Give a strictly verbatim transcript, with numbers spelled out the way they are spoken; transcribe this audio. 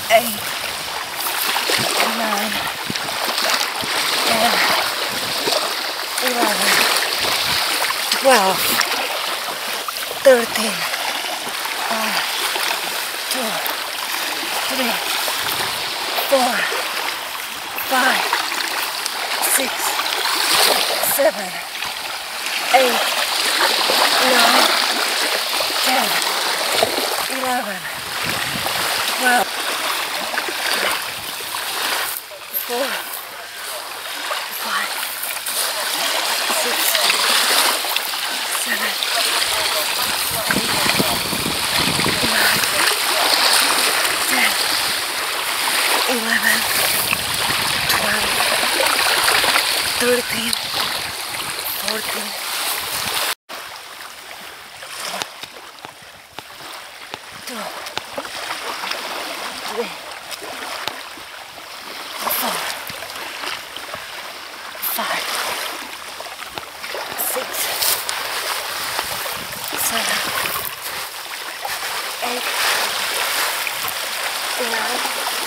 eight, nine, ten, eleven, twelve, thirteen, one, two, three, four, five, six, seven, eight, nine, ten, eleven, twelve, four, five, six, seven, eight, nine, ten, eleven, twelve, thirteen, fourteen, two, three, four, five, six, seven, eight, nine,